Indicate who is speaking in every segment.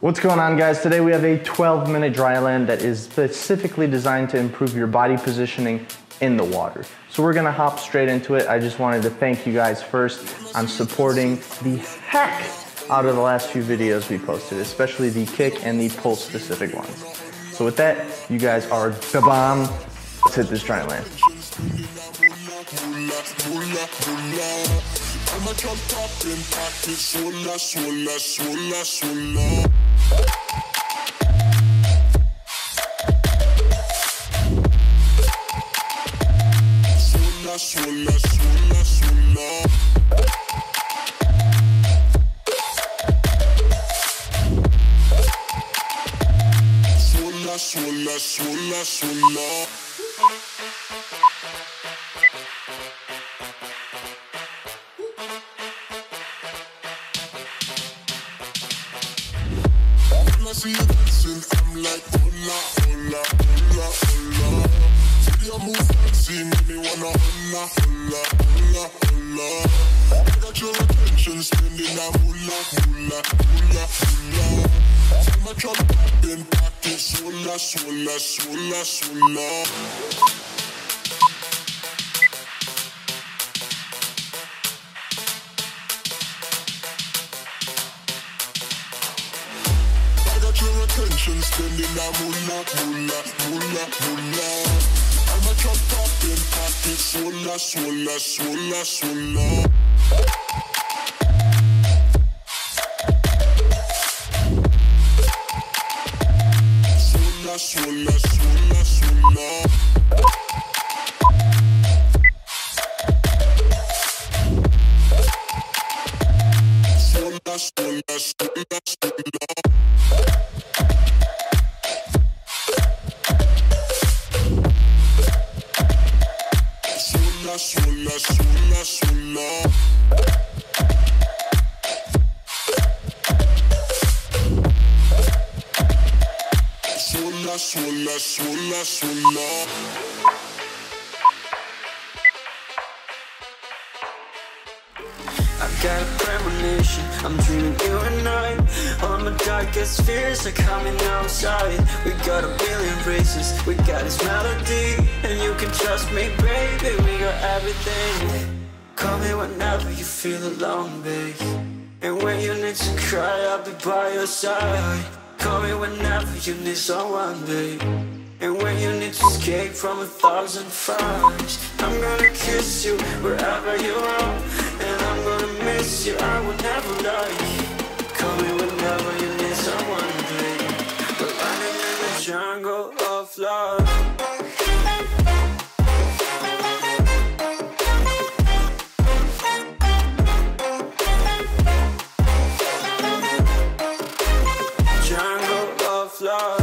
Speaker 1: What's going on, guys? Today we have a 12-minute dry land that is specifically designed to improve your body positioning in the water. So we're gonna hop straight into it. I just wanted to thank you guys first on supporting the heck out of the last few videos we posted, especially the kick and the pull specific ones. So with that, you guys are the bomb. Let's hit this dry land.
Speaker 2: I see you dancing, I'm like, hola, hola, hola, hola. See you move fancy, make me wanna hola, hola, hola, hola. I got your attention, spending that hula, hula, hula, hula. See my drum popping, pocket, sola, sola, sola, sola. Your attention, spending that moolah, moolah, moolah, moolah. I'm a drop popping, pocket, sola, sola, sola, sola. Sola, sola, sola, sola. Sola, sola, sola, sola. Sola, sola, sola. Sola, sola, sola, sola.
Speaker 3: I've got a premonition, I'm dreaming you and I. All my darkest fears are coming outside. We got a billion races, we got this melody. And you can trust me, baby, we got everything. Call me whenever you feel alone, babe. And when you need to cry, I'll be by your side. Call me whenever you need someone, babe. And when you need to escape from 1,000 fires, I'm gonna kiss you wherever you are. And I'm gonna miss you, I will never lie. Call me whenever you need someone, babe. We're running in the jungle of love. Jungle of love.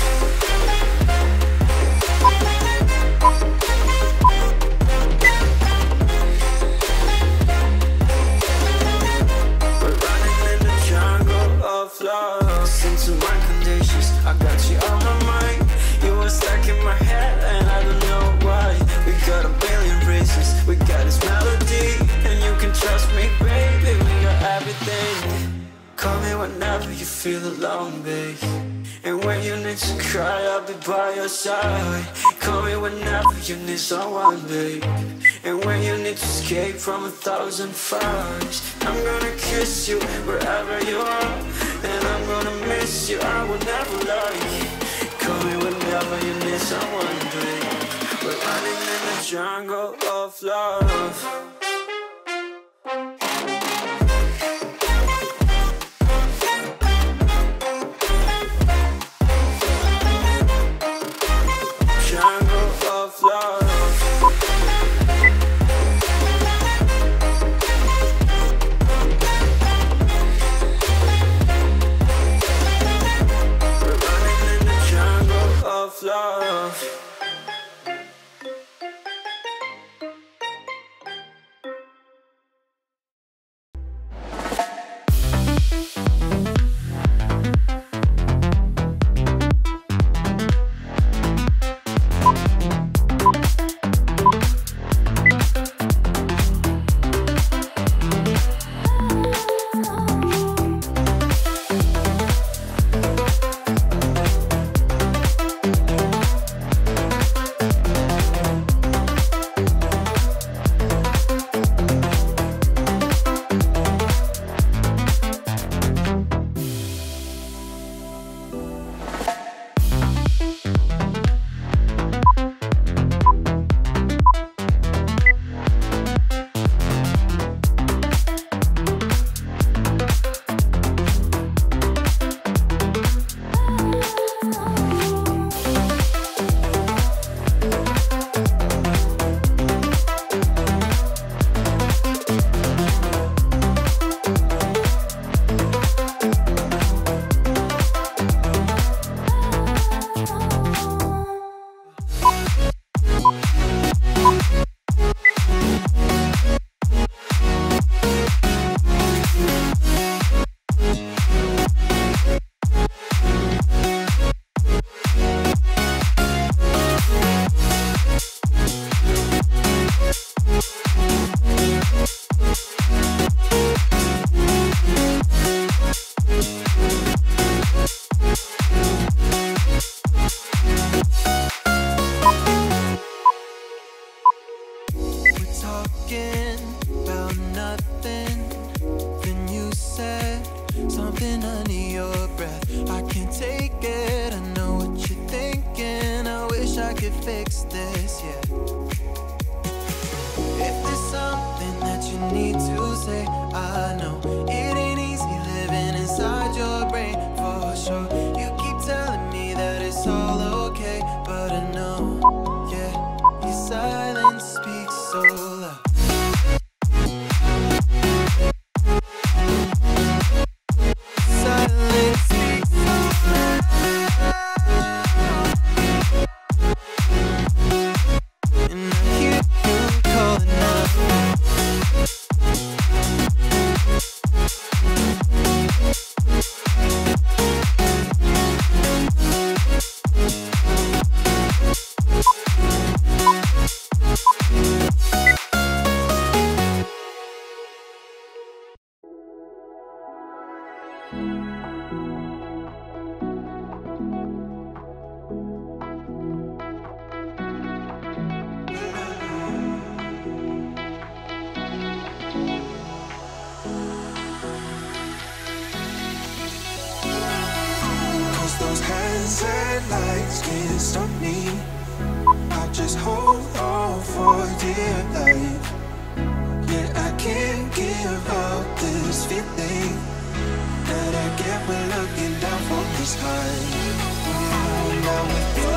Speaker 3: Listen to my conditions, I got you on my mind. You were stuck in my head and I don't know why. We got a billion races, we got this melody. And you can trust me, baby, we got everything. Call me whenever you feel alone, babe. And when you need to cry, I'll be by your side. Call me whenever you need someone, babe. And when you need to escape from 1,000 fires, I'm gonna kiss you wherever you are. And I'm gonna miss you, I will never lie. Call me whenever you need someone, babe. We're running in the jungle of love. Love.
Speaker 4: your breath. I can't take it, I know what you're thinking. I wish I could fix this, yeah. If there's something that you need to say, I know it ain't easy living inside your brain, for sure. You keep telling me that it's all okay, but I know, yeah, your silence speaks so loud. Silence speaks so loud. And I hear you calling out.
Speaker 2: Those hands and lights can't stop me. I just hold on for dear life. Yeah, I can't give up this feeling that I get when looking down from the sky. Now with you,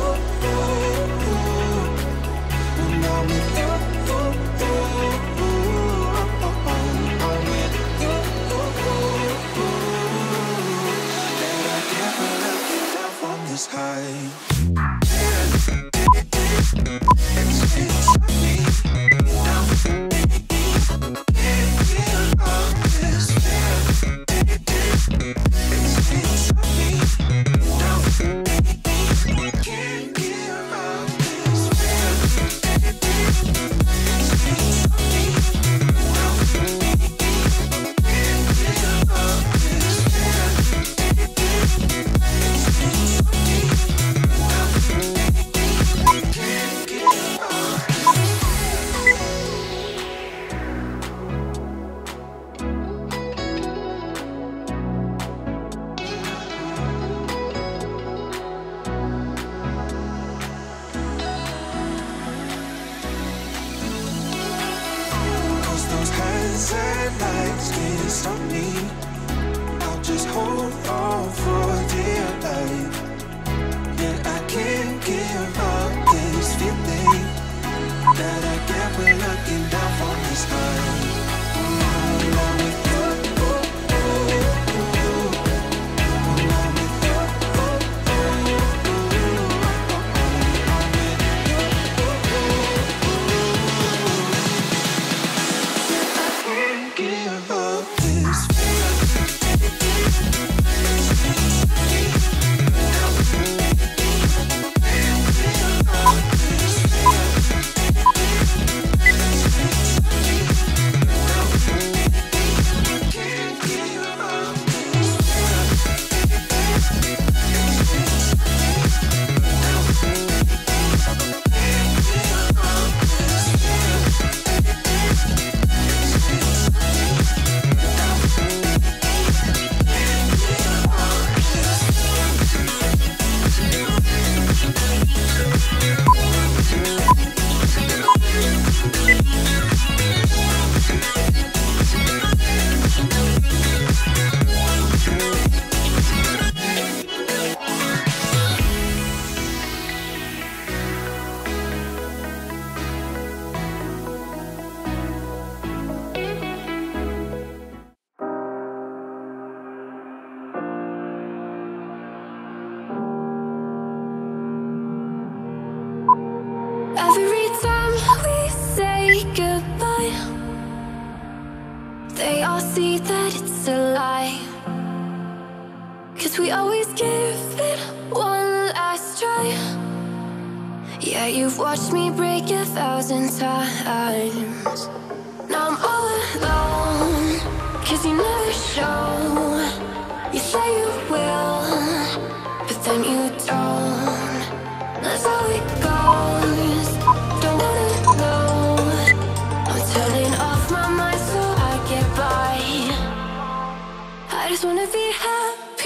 Speaker 2: now with you, high. And lights can't stop me. I'll just hold on for dear life. Yeah, I can't give up this feeling that I get when looking down from the sky. Along with you, along with you, give up this
Speaker 5: Every time we say goodbye, they all see that it's a lie. 'Cause we always give it one last try. Yeah, you've watched me break 1,000 times. Now I'm all alone, 'cause you never show. You say you will, but then you don't. That's how it goes. Don't wanna know. I'm turning off my mind so I get by. I just wanna be happy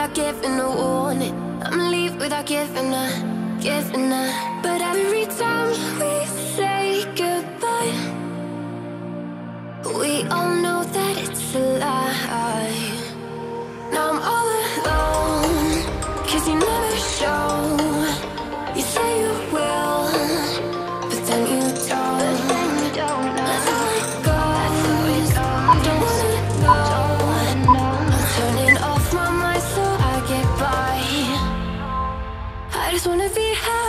Speaker 5: without giving a warning. I'ma leave without giving a. But every time we say goodbye, we all know that it's a lie. Now I'm all alone, 'cause you never show. You say you will, but then you don't. Let's let go, don't wanna know. I'm turning off my mind so I get by. I just wanna be happy.